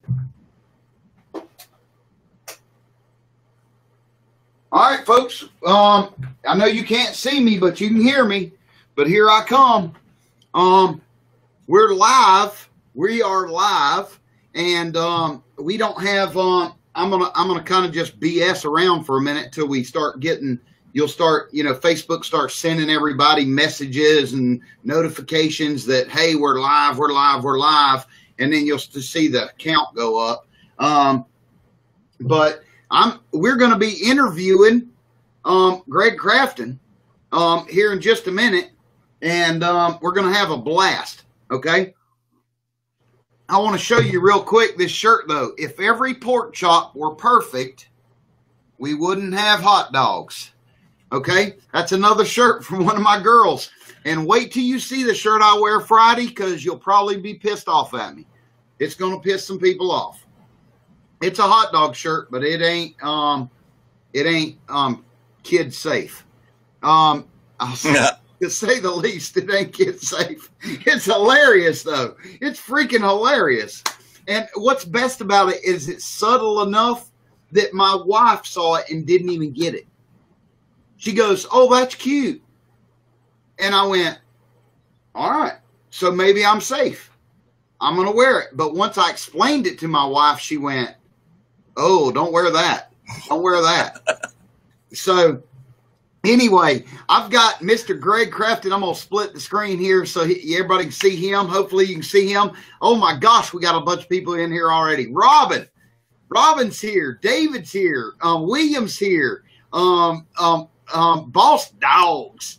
All right, folks. I know you can't see me, but you can hear me. But here I come. We're live. We are live, and we don't have. I'm gonna kind of just BS around for a minute till we start getting. You'll start, Facebook starts sending everybody messages and notifications that, hey, we're live, and then you'll see the count go up. But we're going to be interviewing Greg Crafton here in just a minute, and we're going to have a blast. Okay. I want to show you real quick this shirt though. If every pork chop were perfect, we wouldn't have hot dogs. Okay, that's another shirt from one of my girls. And wait till you see the shirt I wear Friday, because you'll probably be pissed off at me. It's going to piss some people off. It's a hot dog shirt, but it ain't kid safe. I'll say, to say the least, it ain't kid safe. It's hilarious though. It's freaking hilarious. And what's best about it is it's subtle enough that my wife saw it and didn't even get it. She goes, "Oh, that's cute." And I went, all right, so maybe I'm safe. I'm going to wear it. But once I explained it to my wife, she went, "Oh, don't wear that. Don't wear that." So anyway, I've got Mr. Greg Crafton. I'm going to split the screen here so everybody can see him. Hopefully you can see him. Oh my gosh, we got a bunch of people in here already. Robin's here. David's here. William's here. Boss Dogs.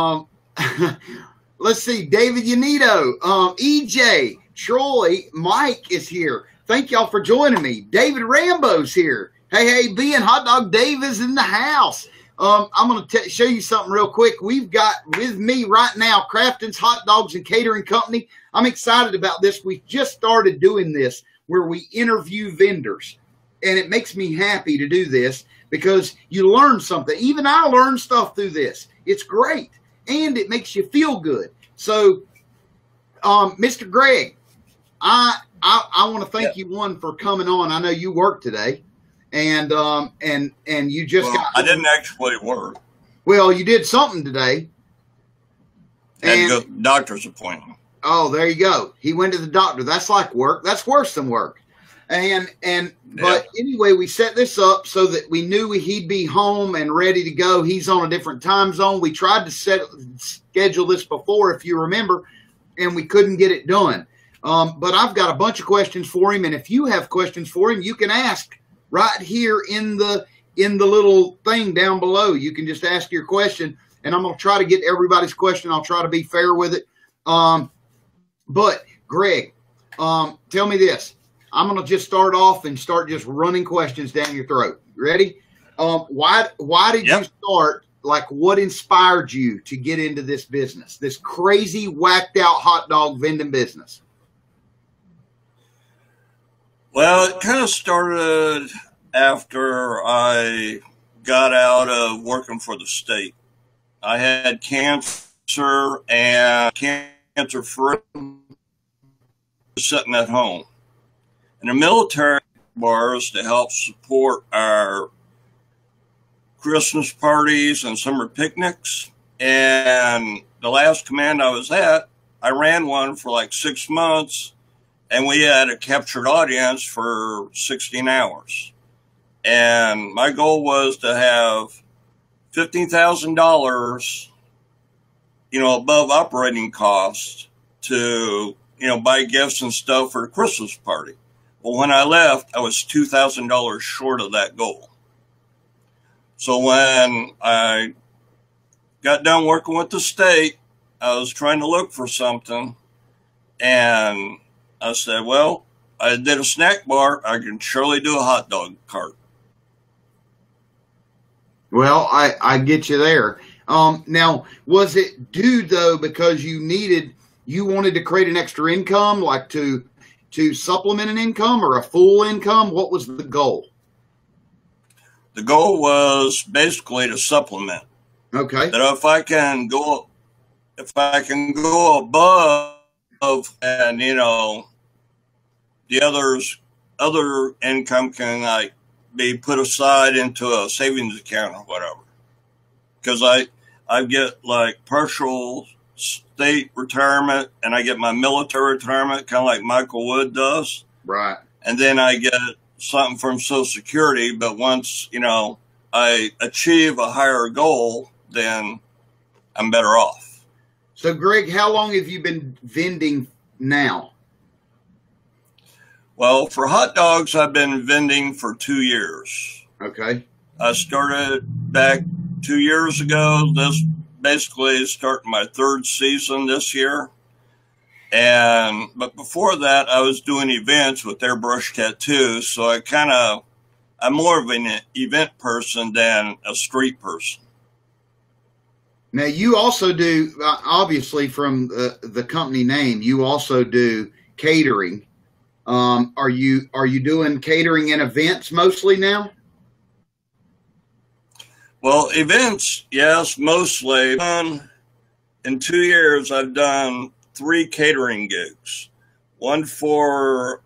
Let's see, David Yanito, EJ, Troy, Mike is here. Thank y'all for joining me. David Rambo's here. Hey, being Hot Dog Dave is in the house. I'm going to show you something real quick. We've got with me right now Crafton's Hot Dogs and Catering Company. I'm excited about this. We just started doing this where we interview vendors, and it makes me happy to do this, because you learn something. Even I learned stuff through this. It's great, and it makes you feel good. So, Mr. Greg, I want to thank you for coming on. I know you work today, and you just got. I didn't actually work. Well, you did something today. I had to go to the doctor's appointment. Oh, there you go. He went to the doctor. That's like work. That's worse than work. But anyway, we set this up so that we knew he'd be home and ready to go. He's on a different time zone. We tried to schedule this before, if you remember, and we couldn't get it done. But I've got a bunch of questions for him, and if you have questions for him, you can ask right here in the little thing down below. You can just ask your question, and I'm going to try to get everybody's question. I'll try to be fair with it. But Greg, tell me this. I'm going to just start off and start just running questions down your throat. Ready? Why did you start? Like, what inspired you to get into this business, this crazy, whacked out hot dog vending business? Well, it kind of started after I got out of working for the state. I had cancer, and cancer free, sitting at home. And the military was to help support our Christmas parties and summer picnics. And the last command I was at, I ran one for like 6 months, and we had a captured audience for 16 hours. And my goal was to have $15,000, above operating costs to, buy gifts and stuff for a Christmas party. Well, when I left, I was $2,000 short of that goal. So when I got done working with the state, I was trying to look for something, and I said, well, I did a snack bar. I can surely do a hot dog cart. Well, I get you there. Now, was it due, though, because you wanted to create an extra income, like to supplement an income or a full income? What was the goal? The goal was basically to supplement. Okay. That if I can go above, and the others other income can like be put aside into a savings account or whatever. Because I get like partial state retirement and I get my military retirement, kind of like Michael Wood does. Right. And then I get something from Social Security. But once, you know, I achieve a higher goal, then I'm better off. So, Greg, how long have you been vending now? Well, for hot dogs, I've been vending for 2 years. Okay. I started back 2 years ago. This basically is starting my third season this year. But before that, I was doing events with airbrush tattoos. So I'm more of an event person than a street person. Now, you also do, obviously from the company name, you also do catering. Are you doing catering and events mostly now? Well, events, yes, mostly. In 2 years, I've done 3 catering gigs. One for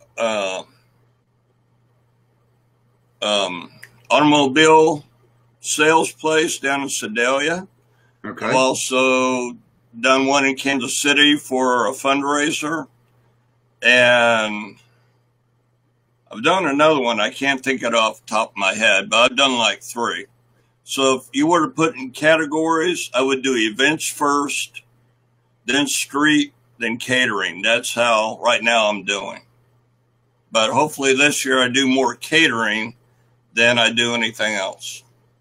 automobile sales place down in Sedalia. Okay. I've also done one in Kansas City for a fundraiser. And I've done another one. I can't think it off the top of my head, but I've done like 3. So if you were to put in categories, I would do events first, then street, then catering. That's how right now I'm doing. But hopefully this year I do more catering than I do anything else.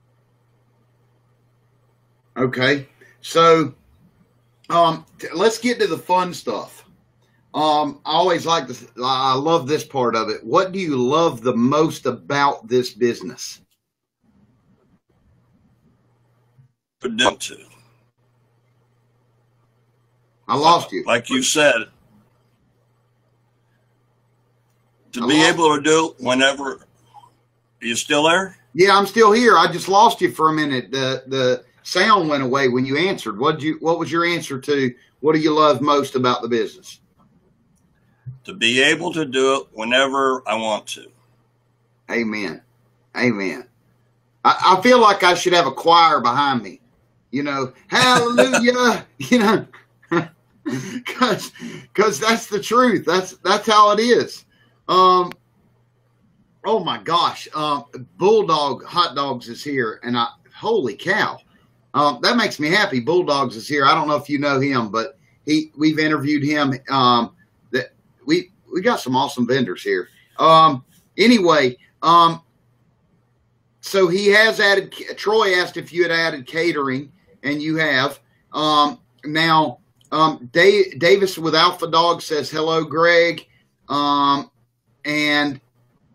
Okay. So let's get to the fun stuff. I always like this. I love this part of it. What do you love the most about this business? I lost you. Like you said, to be able to do it whenever. Are you still there? Yeah, I'm still here. I just lost you for a minute. The sound went away when you answered. What was your answer to what do you love most about the business? To be able to do it whenever I want to. Amen. Amen. I feel like I should have a choir behind me. You know, hallelujah. You know, because that's the truth. That's how it is. Oh my gosh. Bulldog Hot Dogs is here, and holy cow. That makes me happy. Bulldogs is here. I don't know if you know him, but we've interviewed him. We got some awesome vendors here. Anyway, so he has added. Troy asked if you had added catering, and you have. Now, Davis with Alpha Dog says hello, Greg. And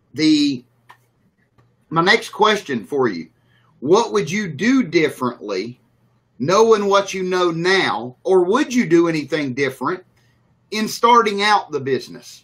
my next question for you: what would you do differently, knowing what you know now, or would you do anything different in starting out the business?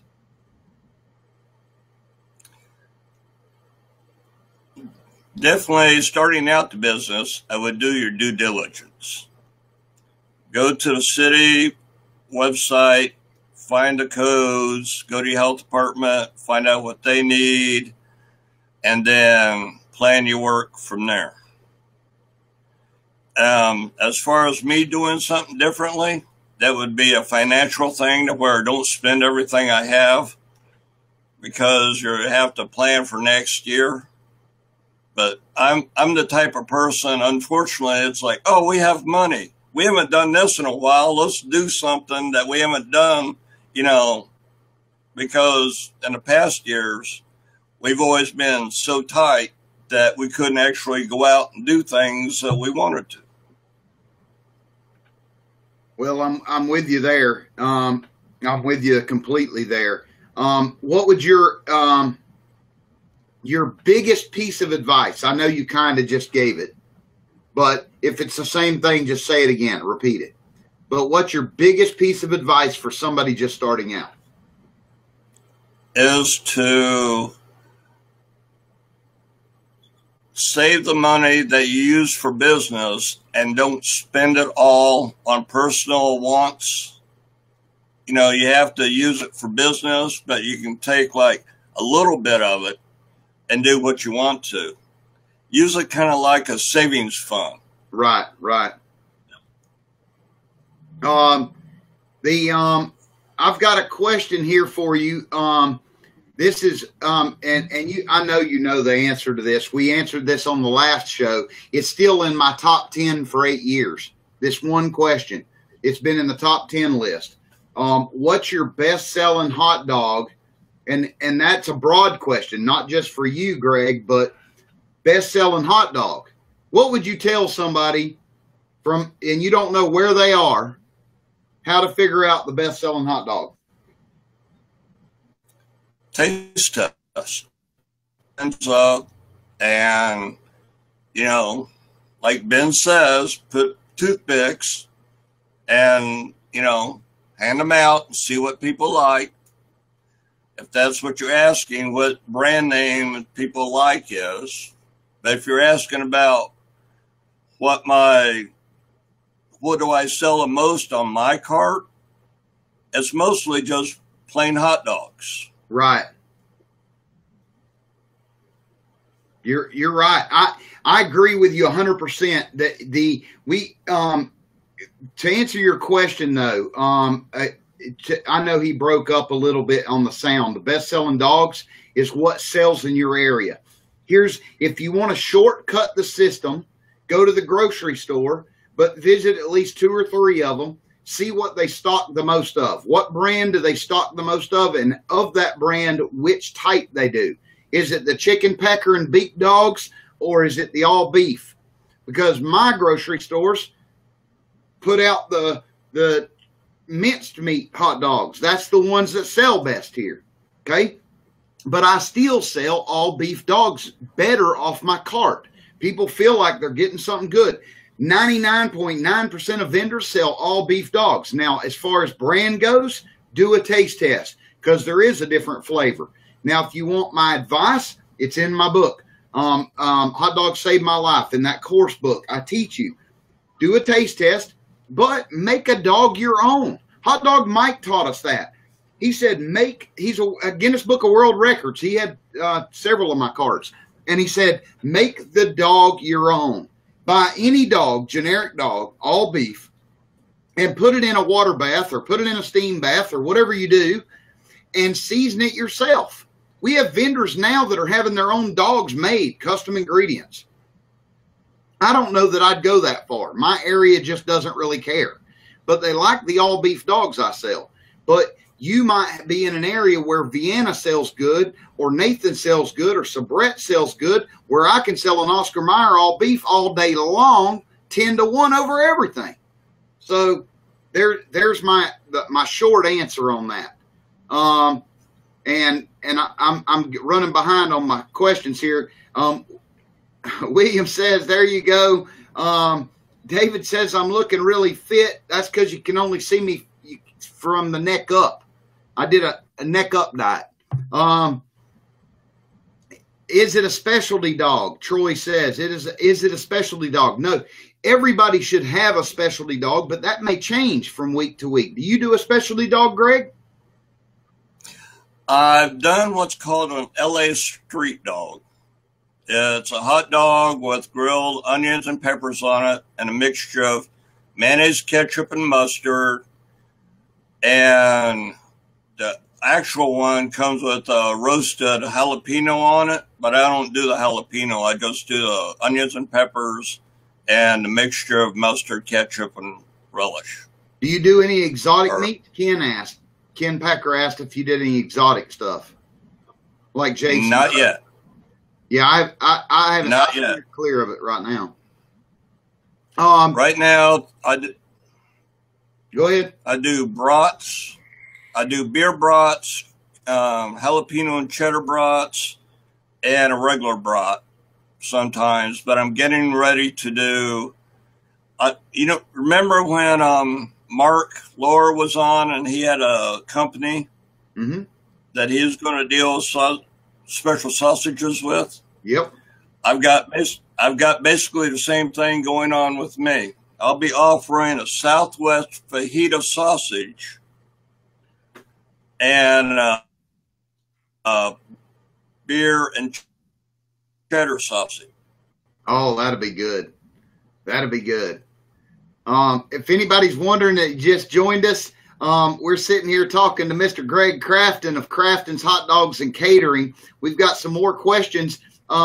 Definitely starting out the business, I would do your due diligence. Go to the city website, find the codes, go to your health department, find out what they need, and then plan your work from there. As far as me doing something differently, that would be a financial thing to where I don't spend everything I have, because you have to plan for next year. But I'm the type of person, unfortunately, it's like, oh, we have money. We haven't done this in a while. Let's do something that we haven't done, you know, because in the past years, we've always been so tight that we couldn't actually go out and do things that we wanted to. Well, I'm with you there. I'm with you completely there. What would your biggest piece of advice? I know you kind of just gave it, but if it's the same thing, just say it again, repeat it. But what's your biggest piece of advice for somebody just starting out? Is to save the money that you use for business and don't spend it all on personal wants. You know, you have to use it for business, but you can take like a little bit of it and do what you want to. Use it kind of like a savings fund. Right, right. I've got a question here for you. This is and you, I know you know the answer to this. We answered this on the last show. It's still in my top 10 for 8 years. This one question. It's been in the top 10 list. What's your best selling hot dog? And that's a broad question, not just for you, Greg, but best selling hot dog. What would you tell somebody and you don't know where they are, how to figure out the best selling hot dog? Taste test. And, like Ben says, put toothpicks and, hand them out and see what people like. If that's what you're asking, what brand name people like is. But if you're asking about what do I sell the most on my cart, it's mostly just plain hot dogs. Right. You're right. I agree with you 100%. To answer your question though, I know he broke up a little bit on the sound. The best selling dogs is what sells in your area. If you want to shortcut the system, go to the grocery store, but visit at least 2 or 3 of them. See what they stock the most of. What brand do they stock the most of? And of that brand, which type they do. Is it the chicken pecker and beef dogs, or is it the all beef? Because my grocery stores put out the minced meat hot dogs. That's the ones that sell best here. Okay. But I still sell all beef dogs better off my cart. People feel like they're getting something good. 99.9% of vendors sell all beef dogs. Now, as far as brand goes, do a taste test because there is a different flavor. Now, if you want my advice, it's in my book. Hot Dogs Saved My Life. In that course book, I teach you. Do a taste test, but make a dog your own. Hot Dog Mike taught us that. He said, he's a Guinness Book of World Records. He had several of my cards. And he said, make the dog your own. Buy any dog, generic dog, all beef, and put it in a water bath or put it in a steam bath or whatever you do and season it yourself. We have vendors now that are having their own dogs made, custom ingredients. I don't know that I'd go that far. My area just doesn't really care. But they like the all beef dogs I sell. But you might be in an area where Vienna sells good or Nathan sells good or Sabrett sells good, where I can sell an Oscar Mayer all beef all day long, 10-1 over everything. So there's my short answer on that. And I'm running behind on my questions here. William says, there you go. David says, I'm looking really fit. That's because you can only see me from the neck up. I did a neck up diet. Is it a specialty dog? Troy says, is it a specialty dog? No, everybody should have a specialty dog, but that may change from week to week. Do you do a specialty dog, Greg? I've done what's called an LA street dog. It's a hot dog with grilled onions and peppers on it and a mixture of mayonnaise, ketchup, and mustard. And the actual one comes with a roasted jalapeno on it, but I don't do the jalapeno. I just do the onions and peppers and a mixture of mustard, ketchup, and relish. Do you do any exotic meat? Ken Packer asked if you did any exotic stuff, like Jason. Not yet. Yeah, I haven't. Not yet. Clear of it right now. Right now, I do. Go ahead. I do brats. I do beer brats, jalapeno and cheddar brats, and a regular brat sometimes. But I'm getting ready to do. Remember when Mark Lohr was on and he had a company that he was going to deal with special sausages with? Yep. I've got basically the same thing going on with me. I'll be offering a Southwest fajita sausage and beer, and cheddar sausage. Oh, that'd be good. That'd be good. If anybody's wondering that you just joined us, we're sitting here talking to Mr. Greg Crafton of Crafton's Hot Dogs and Catering. We've got some more questions.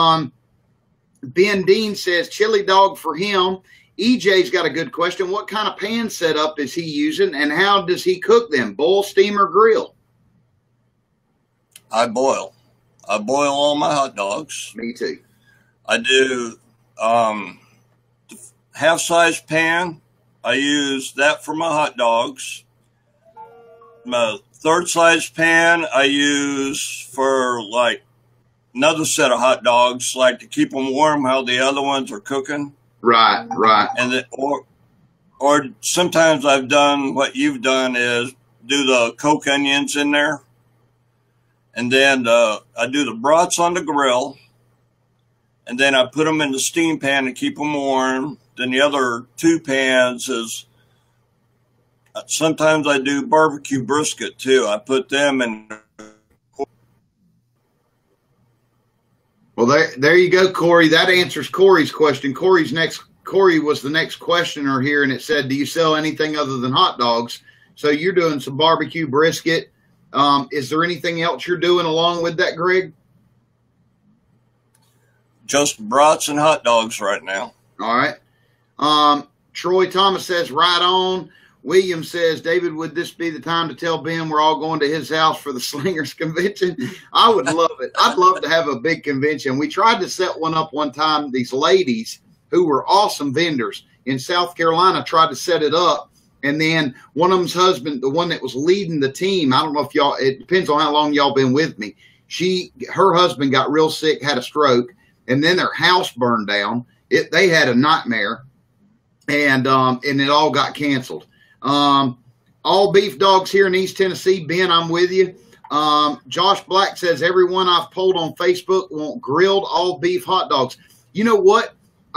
Ben Dean says chili dog for him. EJ's got a good question. What kind of pan setup is he using, and how does he cook them? Boil, steam, or grill? I boil. I boil all my hot dogs. Me too. I do half-size pan. I use that for my hot dogs. My third-size pan I use for like another set of hot dogs, like to keep them warm how the other ones are cooking. Right. And then, or sometimes I've done what you've done is do the coke onions in there. And then I do the brats on the grill. And then I put them in the steam pan to keep them warm. Then the other two pans is sometimes I do barbecue brisket too. I put them in. Well, there you go, Corey. That answers Corey's question. Corey was the next questioner here, and it said, do you sell anything other than hot dogs? So you're doing some barbecue brisket. Is there anything else you're doing along with that, Greg? Just brats and hot dogs right now. All right. Troy Thomas says, right on. William says, David, would this be the time to tell Ben we're all going to his house for the Slingers convention? I would love it. I'd love to have a big convention. We tried to set one up one time. These ladies who were awesome vendors in South Carolina tried to set it up. And then one of them's husband, the one that was leading the team, I don't know if y'all, it depends on how long y'all been with me. Her husband got real sick, had a stroke, and then their house burned down. They had a nightmare, and it all got canceled. All beef dogs here in East Tennessee. Ben, I'm with you. Josh Black says everyone I've polled on Facebook want grilled all beef hot dogs. You know what?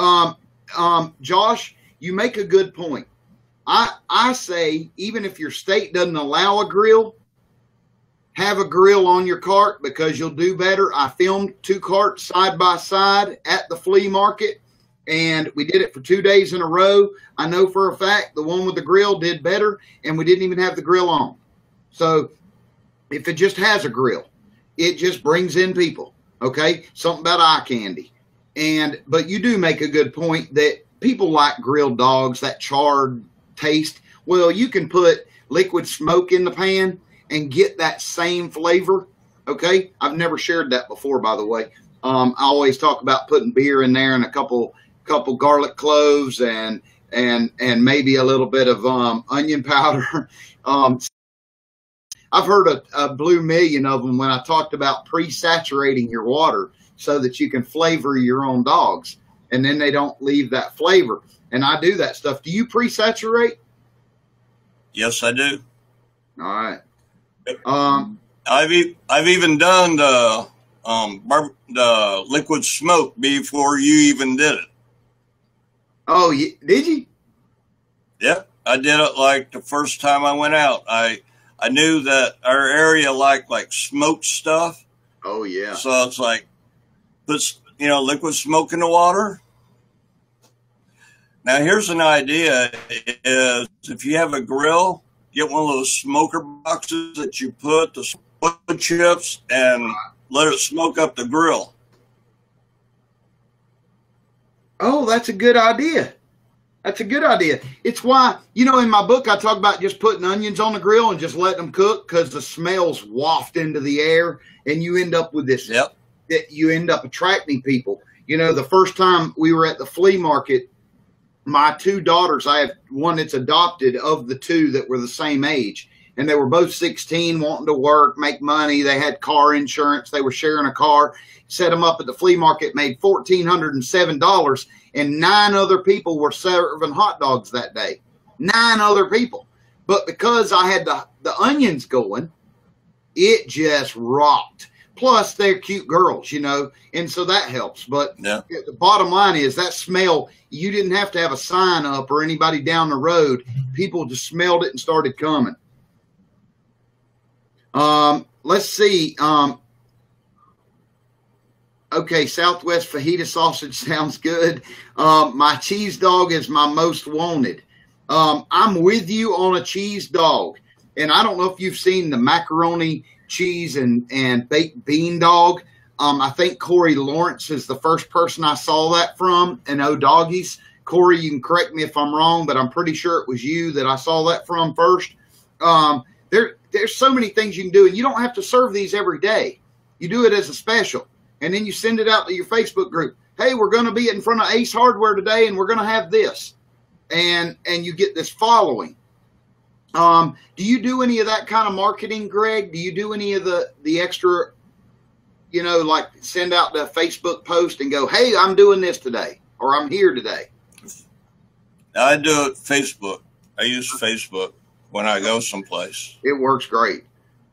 Josh, you make a good point. I say, even if your state doesn't allow a grill, have a grill on your cart because you'll do better. I filmed 2 carts side by side at the flea market, and we did it for 2 days in a row. I know for a fact the one with the grill did better, and we didn't even have the grill on. So if it just has a grill, it just brings in people, okay? Something about eye candy. But you do make a good point that people like grilled dogs, that charred taste. Well, you can put liquid smoke in the pan and get that same flavor, okay? I've never shared that before, by the way. I always talk about putting beer in there and a couple garlic cloves and maybe a little bit of onion powder. I've heard a blue million of them when I talked about pre-saturating your water so that you can flavor your own dogs, and then they don't leave that flavor. And I do that stuff. Do you pre-saturate? Yes, I do. All right. I've even done the liquid smoke before you even did it. Oh, did you? Yep, I did it like the first time I went out. I knew that our area liked smoked stuff. Oh yeah. So it's like put liquid smoke in the water. Now here's an idea: is if you have a grill, get one of those smoker boxes that you put the wood chips and let it smoke up the grill. Oh, that's a good idea. That's a good idea. It's why, in my book, I talk about just putting onions on the grill and just letting them cook because the smells waft into the air and you end up with this. Yep. That you end up attracting people. The first time we were at the flea market, my 2 daughters, I have one that's adopted of the 2 that were the same age. And they were both 16, wanting to work, make money. They had car insurance. They were sharing a car. Set them up at the flea market, made $1,407, and 9 other people were serving hot dogs that day. 9 other people. But because I had the onions going, it just rocked. Plus, they're cute girls, and so that helps. But yeah. The bottom line is that smell, you didn't have to have a sign up or anybody down the road. People just smelled it and started coming. Let's see. Okay, Southwest fajita sausage sounds good. My cheese dog is my most wanted. I'm with you on a cheese dog. And I don't know if you've seen the macaroni, cheese, and baked bean dog. I think Corey Lawrence is the first person I saw that from, and O'Doggies. Corey, you can correct me if I'm wrong, but I'm pretty sure it was you that I saw that from first. There's so many things you can do, and you don't have to serve these every day. You do it as a special, and then you send it out to your Facebook group. Hey, we're going to be in front of Ace Hardware today, and we're going to have this, and you get this following. Do you do any of that kind of marketing, Greg? Do you do any of the extra, like send out the Facebook post and go, hey, I'm doing this today, or I'm here today? I do it Facebook. I use Facebook when I go someplace. It works great.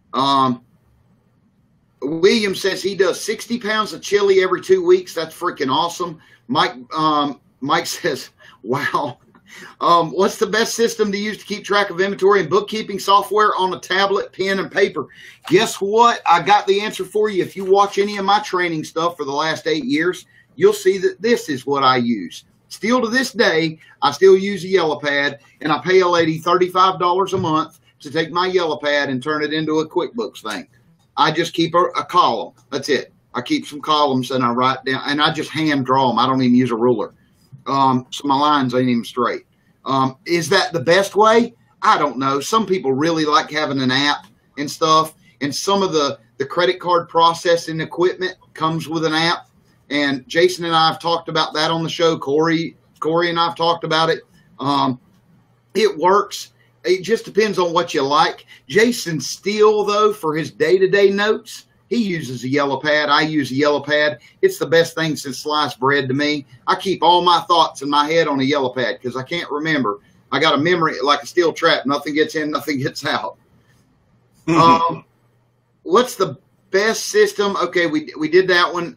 William says he does 60 pounds of chili every 2 weeks. That's freaking awesome. Mike says, wow. What's the best system to use to keep track of inventory and bookkeeping software on a tablet, pen, and paper? Guess what? I got the answer for you. If you watch any of my training stuff for the last 8 years, you'll see that this is what I use. Still to this day, I still use a yellow pad, and I pay a lady $35 a month to take my yellow pad and turn it into a QuickBooks thing. I just keep a column. That's it. I keep some columns and I write down, and I just hand draw them. I don't even use a ruler. So my lines ain't even straight. Is that the best way? I don't know. Some people really like having an app and stuff, and some of the credit card processing equipment comes with an app. And Jason and I have talked about that on the show. Corey and I have talked about it. It works. It just depends on what you like. Jason Steele, though, for his day-to-day notes, he uses a yellow pad. I use a yellow pad. It's the best thing since sliced bread to me. I keep all my thoughts in my head on a yellow pad because I can't remember. I got a memory like a steel trap. Nothing gets in, nothing gets out. What's the best system? Okay, we did that one.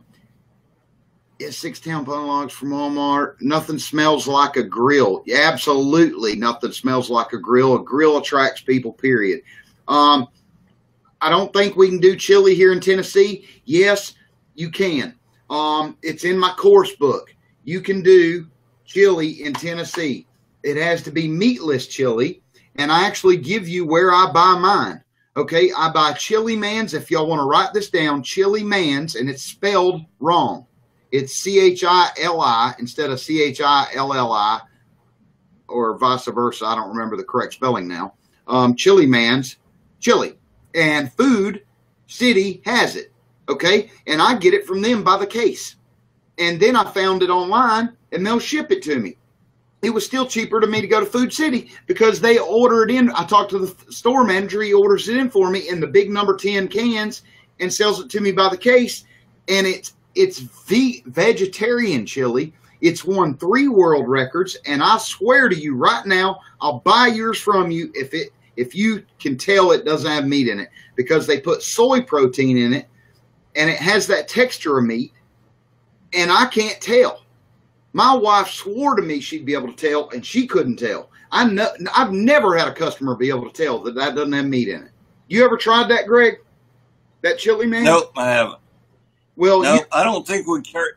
6-town bone logs from Walmart. Nothing smells like a grill. Yeah, absolutely nothing smells like a grill. A grill attracts people, period. I don't think we can do chili here in Tennessee. Yes, you can. It's in my course book. You can do chili in Tennessee. It has to be meatless chili, and I actually give you where I buy mine. Okay, I buy Chili Man's. If y'all want to write this down, Chili Man's, and it's spelled wrong. It's C-H-I-L-I instead of C-H-I-L-L-I, or vice versa. I don't remember the correct spelling now. Chili Man's chili, and Food City has it. Okay, and I get it from them by the case, and then I found it online, and they'll ship it to me. It was still cheaper to me to go to Food City because they order it in. I talked to the store manager. He orders it in for me in the big number 10 cans and sells it to me by the case, and it's vegetarian chili. It's won 3 world records, and I swear to you right now, I'll buy yours from you if you can tell it doesn't have meat in it, because they put soy protein in it, and it has that texture of meat, and I can't tell. My wife swore to me she'd be able to tell, and she couldn't tell. I've never had a customer be able to tell that doesn't have meat in it. You ever tried that, Greg? That Chili Man? Nope, I haven't. Well, no, I don't think we carry.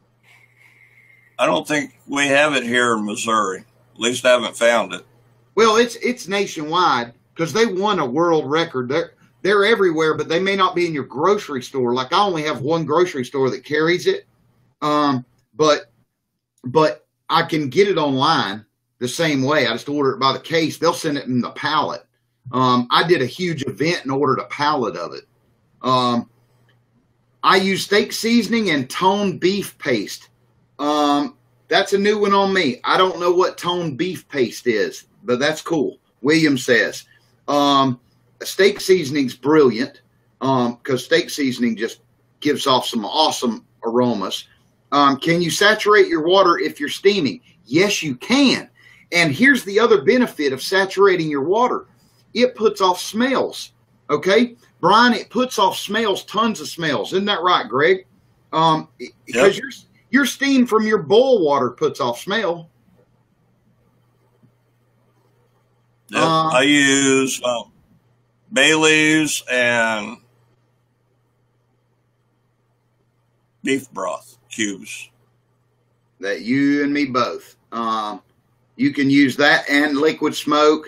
I don't think we have it here in Missouri. At least I haven't found it. Well, it's nationwide because they won a world record. They're everywhere, but they may not be in your grocery store. Like I only have one grocery store that carries it, but I can get it online the same way. I just order it by the case. They'll send it in the pallet. I did a huge event and ordered a pallet of it. I use steak seasoning and toned beef paste. That's a new one on me. I don't know what toned beef paste is, but that's cool. William says. Steak seasoning's brilliant because steak seasoning just gives off some awesome aromas. Can you saturate your water if you're steaming? Yes, you can. And here's the other benefit of saturating your water. It puts off smells. Okay? Brian, it puts off smells, tons of smells. Isn't that right, Greg? Because your steam from your boil water puts off smell. Yep. I use bay leaves and beef broth cubes. That you and me both. You can use that and liquid smoke.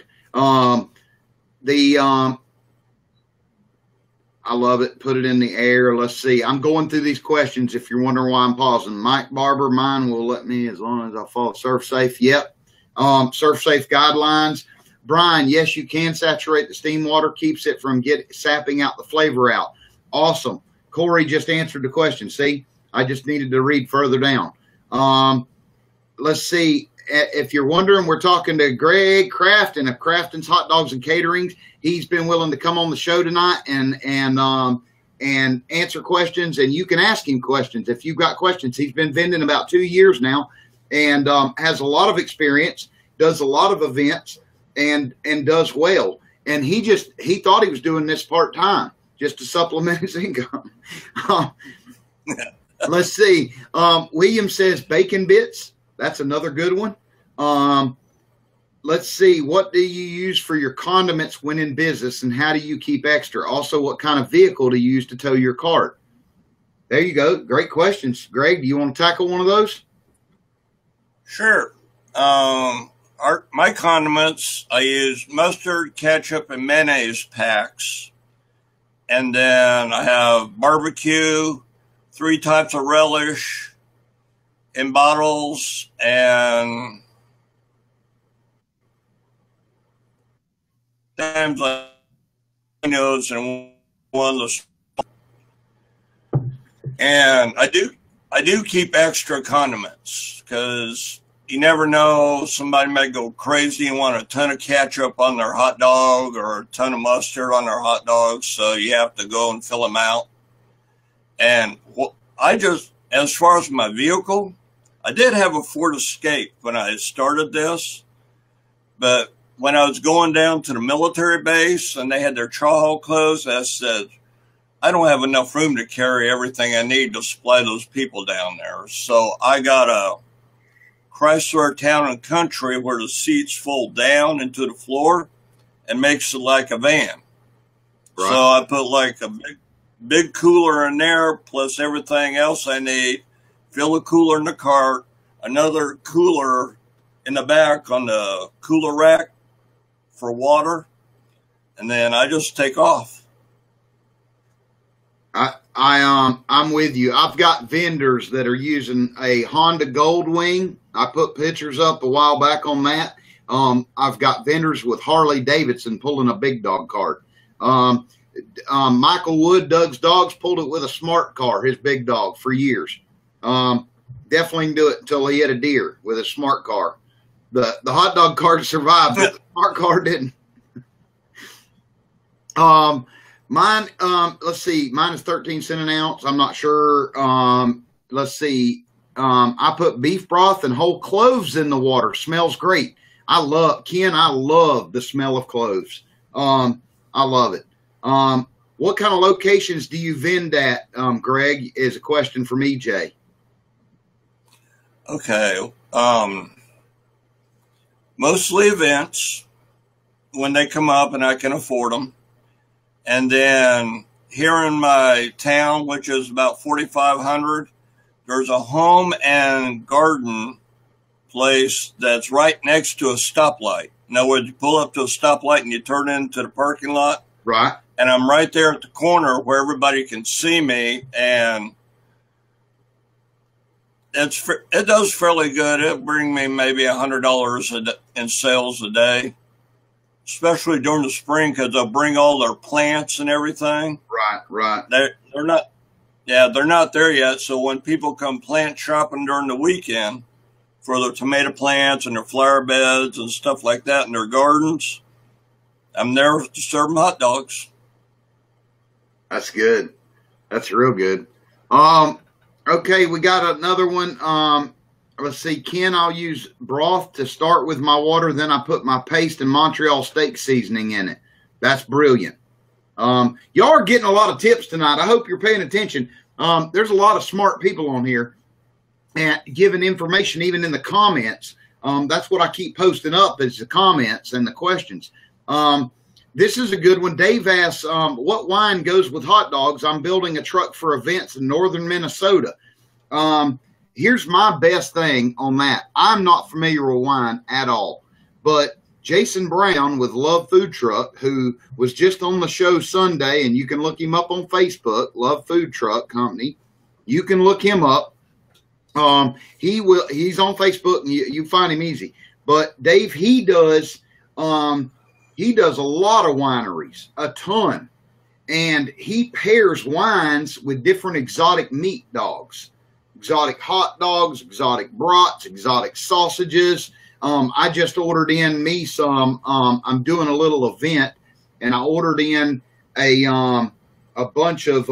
I love it. Put it in the air. Let's see. I'm going through these questions. If you're wondering why I'm pausing, Mike Barber, mine will let me as long as I follow Surf Safe. Yep. Surf Safe guidelines. Brian, yes, you can saturate the steam water. Keeps it from sapping out the flavor out. Awesome. Corey just answered the question. See, I just needed to read further down. Let's see. If you're wondering, we're talking to Greg Crafton of Crafton's Hot Dogs and Caterings. He's been willing to come on the show tonight and answer questions, and you can ask him questions if you've got questions. He's been vending about 2 years now, and has a lot of experience, does a lot of events, and does well. And he thought he was doing this part-time just to supplement his income. Let's see. William says bacon bits. That's another good one. Let's see. What do you use for your condiments when in business, and how do you keep extra? Also, what kind of vehicle to use to tow your cart? There you go. Great questions. Greg, do you want to tackle one of those? Sure. My condiments, I use mustard, ketchup, and mayonnaise packs. And then I have barbecue, 3 types of relish in bottles, and times like nose and one of the, and I do keep extra condiments because you never know, somebody might go crazy and want a ton of ketchup on their hot dog or a ton of mustard on their hot dog, so you have to go and fill them out. And as far as my vehicle, I did have a Ford Escape when I started this, but when I was going down to the military base and they had their chow hall closed, I said, I don't have enough room to carry everything I need to supply those people down there. So I got a Chrysler Town and Country where the seats fold down into the floor and makes it like a van. Right. So I put like a big cooler in there plus everything else I need. Fill a cooler in the cart, another cooler in the back on the cooler rack for water, and then I just take off. I'm with you. I've got vendors that are using a Honda Goldwing. I put pictures up a while back on that. I've got vendors with Harley Davidson pulling a big dog cart. Michael Wood, Doug's Dogs, pulled it with a smart car, his big dog, for years. Definitely can do it until he hit a deer with a smart car. The hot dog cart survived, but the smart car didn't. Mine, let's see, mine is 13 cents an ounce. I'm not sure. Let's see. I put beef broth and whole cloves in the water. Smells great. I love the smell of cloves. I love it. What kind of locations do you vend at, Greg, is a question from EJ. Okay. Mostly events when they come up and I can afford them. And then here in my town, which is about 4,500, there's a home and garden place that's right next to a stoplight. In other words, you pull up to a stoplight and you turn into the parking lot. Right. And I'm right there at the corner where everybody can see me, and it does fairly good. It brings me maybe $100 in sales a day, especially during the spring because they'll bring all their plants and everything. Right. They're not there yet. So when people come plant shopping during the weekend for their tomato plants and their flower beds and stuff like that in their gardens, I'm there to serve them hot dogs. That's good. That's real good. Okay, we got another one. Let's see, Ken, I'll use broth to start with my water. Then I put my paste and Montreal steak seasoning in it. That's brilliant. Y'all are getting a lot of tips tonight. I hope you're paying attention. There's a lot of smart people on here and giving information even in the comments. That's what I keep posting up is the comments and the questions. This is a good one. Dave asks, what wine goes with hot dogs? I'm building a truck for events in northern Minnesota. Here's my best thing on that. I'm not familiar with wine at all, but Jason Brown with Love Food Truck, who was just on the show Sunday, and you can look him up on Facebook, Love Food Truck Company. You can look him up. He's on Facebook, and you find him easy. But Dave, he does a lot of wineries, a ton. And he pairs wines with different exotic meat dogs, exotic hot dogs, exotic brats, exotic sausages. I just ordered in me some, I'm doing a little event, and I ordered in a bunch of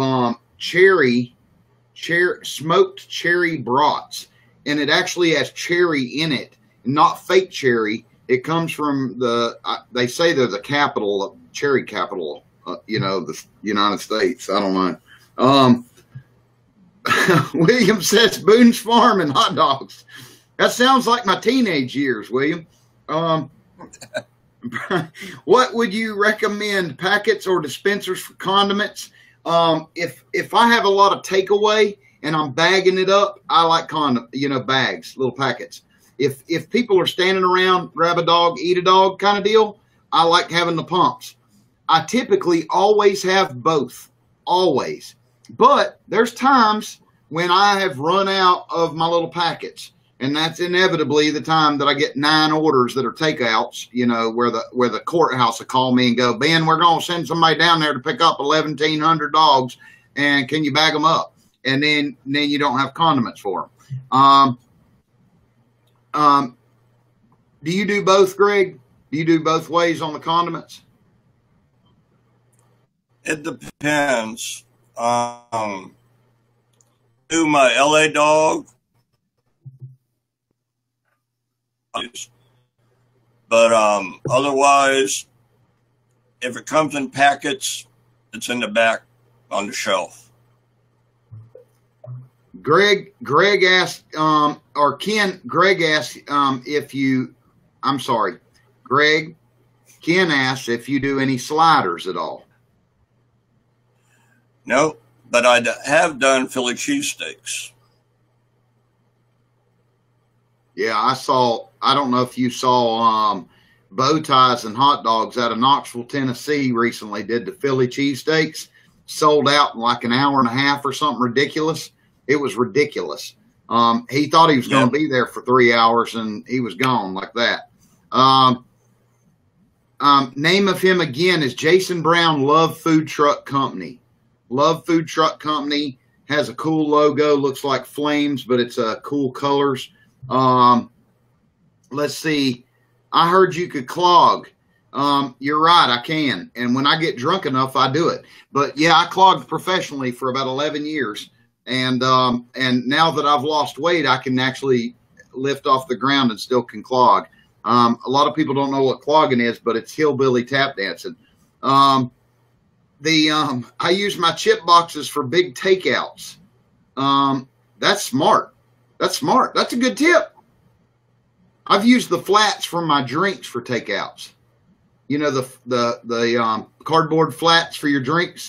smoked cherry brats, and it actually has cherry in it, not fake cherry. It comes from they say they're the capital, cherry capital, the United States. I don't know. William says Boone's Farm and hot dogs. That sounds like my teenage years, William. What would you recommend, packets or dispensers for condiments? If I have a lot of takeaway and I'm bagging it up, I like bags, little packets. If people are standing around, grab a dog, eat a dog kind of deal, I like having the pumps. I typically always have both, always. But there's times when I have run out of my little packets, and that's inevitably the time that I get 9 orders that are takeouts, where the courthouse will call me and go, Ben, we're going to send somebody down there to pick up 1,100 dogs, and can you bag them up? And then you don't have condiments for them. Do you do both, Greg? Do you do both ways on the condiments? It depends. Do my LA dog, but otherwise, if it comes in packets, it's in the back on the shelf. Greg asked, Ken asked if you do any sliders at all. No, but I have done Philly cheesesteaks. Yeah, I don't know if you saw Bow Ties and Hot Dogs out of Knoxville, Tennessee recently did the Philly cheesesteaks. Sold out in like an hour and a half or something ridiculous. It was ridiculous. He thought he was going to be there for 3 hours, and he was gone like that. Name of him again is Jason Brown, Love Food Truck Company. Love Food Truck Company has a cool logo, looks like flames, but it's cool colors. Let's see. I heard you could clog. You're right, I can. And when I get drunk enough, I do it. But yeah, I clogged professionally for about 11 years. And now that I've lost weight, I can actually lift off the ground and still can clog. A lot of people don't know what clogging is, but it's hillbilly tap dancing. I use my chip boxes for big takeouts. That's smart. That's smart. That's a good tip. I've used the flats from my drinks for takeouts. You know, the cardboard flats for your drinks.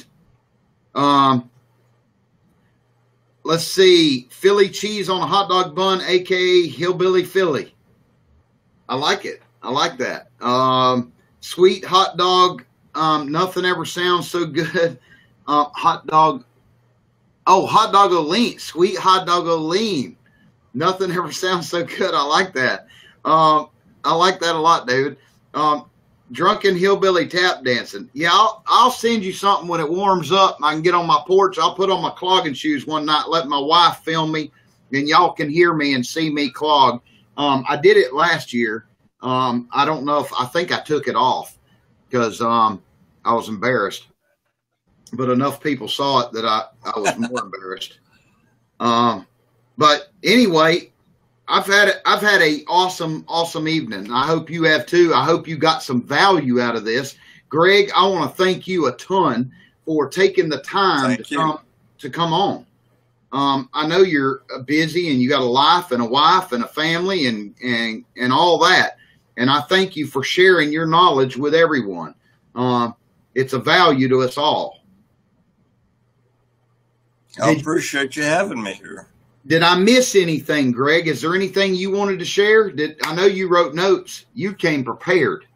Let's see. Philly cheese on a hot dog bun, a.k.a. Hillbilly Philly. I like it. I like that. Sweet hot dog. Nothing ever sounds so good. Hot dog. Oh, hot dog lean. Sweet hot dog lean. Nothing ever sounds so good. I like that. I like that a lot, David. Drunken hillbilly tap dancing. Yeah, I'll send you something when it warms up. I can get on my porch. I'll put on my clogging shoes one night, let my wife film me, and y'all can hear me and see me clog. I did it last year. I don't know I think I took it off because I was embarrassed. But enough people saw it that I was more embarrassed. But anyway, I've had a awesome evening. I hope you have too. I hope you got some value out of this. Greg, I want to thank you a ton for taking the time to come on. I know you're busy and you got a life and a wife and a family and all that. And I thank you for sharing your knowledge with everyone. It's a value to us all. I appreciate you having me here. Did I miss anything, Greg? Is there anything you wanted to share? I know you wrote notes. You came prepared.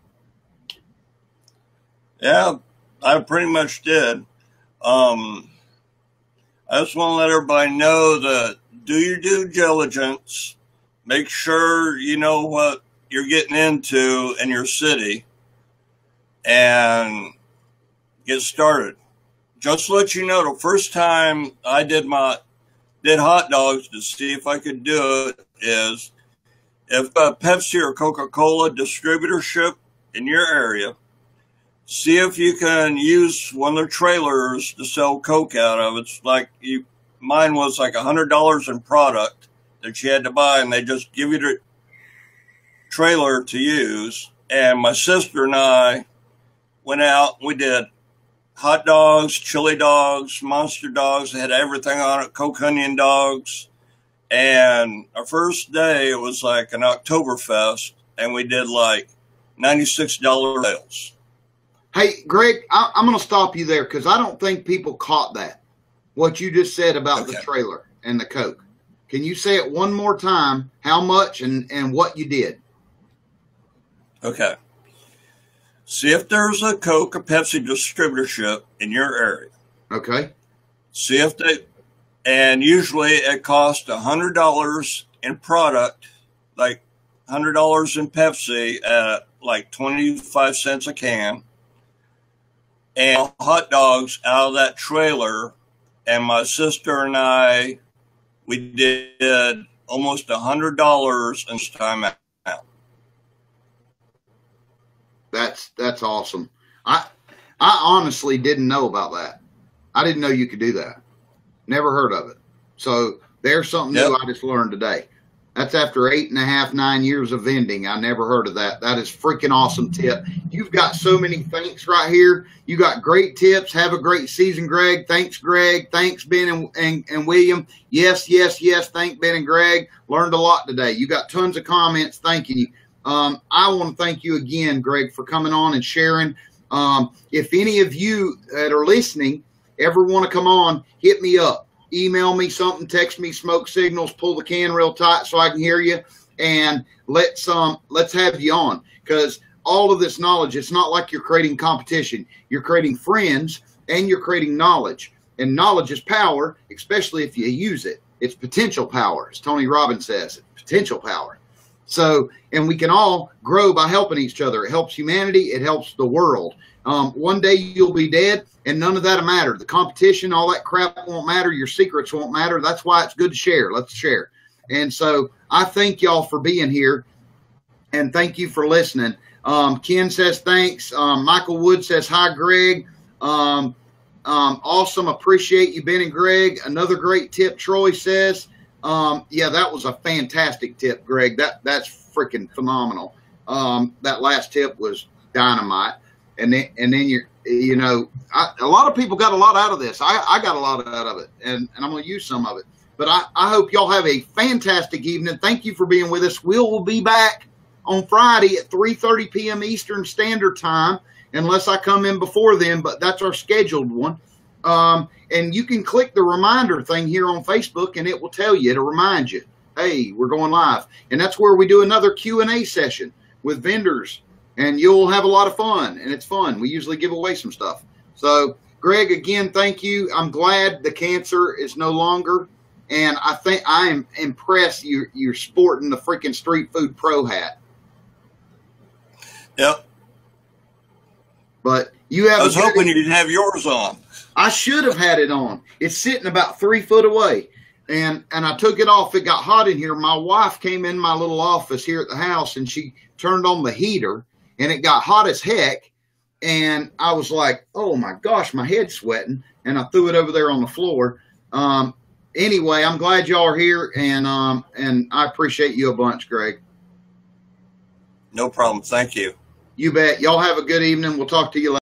Yeah, I pretty much did. I just want to let everybody know that do your due diligence. Make sure you know what you're getting into in your city and get started. Just to let you know, the first time I did hot dogs to see if I could do it is if a Pepsi or Coca-Cola distributorship in your area, see if you can use one of their trailers to sell Coke out of. It's like mine was like $100 in product that you had to buy, and they just give you the trailer to use. And my sister and I went out and we did hot dogs, chili dogs, monster dogs. They had everything on it, Coke onion dogs. And our first day, it was like an Oktoberfest, and we did like $96 sales. Hey, Greg, I'm going to stop you there because I don't think people caught that, what you just said about the trailer and the Coke. Can you say it one more time, how much and what you did? Okay. See if there's a Coke or Pepsi distributorship in your area. Okay. See if and usually it costs $100 in product, like $100 in Pepsi at like 25 cents a can. And hot dogs out of that trailer. And my sister and I, we did almost $100 in time out. That's awesome. I honestly didn't know about that. I didn't know you could do that. Never heard of it. So there's something new I just learned today. That's after 8.5, 9 years of vending. I never heard of that. That is freaking awesome tip. You've got so many thanks right here. You got great tips. Have a great season, Greg. Thanks, Greg. Thanks, Ben and William. Yes, yes, yes. Thank Ben and Greg. Learned a lot today. You got tons of comments. Thank you. I want to thank you again, Greg, for coming on and sharing. If any of you that are listening ever want to come on, hit me up. Email me something, text me smoke signals, pull the can real tight so I can hear you, and let's have you on, because all of this knowledge, it's not like you're creating competition. You're creating friends and you're creating knowledge, and knowledge is power, especially if you use it. It's potential power, as Tony Robbins says, potential power. So, and we can all grow by helping each other. It helps humanity. It helps the world. One day you'll be dead, and none of that'll matter. The competition, all that crap won't matter. Your secrets won't matter. That's why it's good to share. Let's share. And so I thank y'all for being here, and thank you for listening. Ken says thanks. Michael Wood says hi, Greg. Awesome. Appreciate you, Ben and Greg. Another great tip, Troy says. Yeah, that was a fantastic tip, Greg. That's freaking phenomenal. That last tip was dynamite. And then you know, a lot of people got a lot out of this. I got a lot out of it, and I'm going to use some of it. But I hope y'all have a fantastic evening. Thank you for being with us. We'll be back on Friday at 3:30 p.m. Eastern Standard Time, unless I come in before then, but that's our scheduled one. And you can click the reminder thing here on Facebook, and it will tell you, to remind you, hey, we're going live. And that's where we do another Q&A session with vendors. And you'll have a lot of fun, and it's fun. We usually give away some stuff. So, Greg, again, thank you. I'm glad the cancer is no longer, and I think I am impressed you're sporting the freaking Street Food Pro hat. Yep. But you have. I was hoping you'd have yours on. I should have had it on. It's sitting about 3 foot away, and I took it off. It got hot in here. My wife came in my little office here at the house, and she turned on the heater. And it got hot as heck, and I was like, oh, my gosh, my head's sweating, and I threw it over there on the floor. Anyway, I'm glad y'all are here, and I appreciate you a bunch, Greg. No problem. Thank you. You bet. Y'all have a good evening. We'll talk to you later.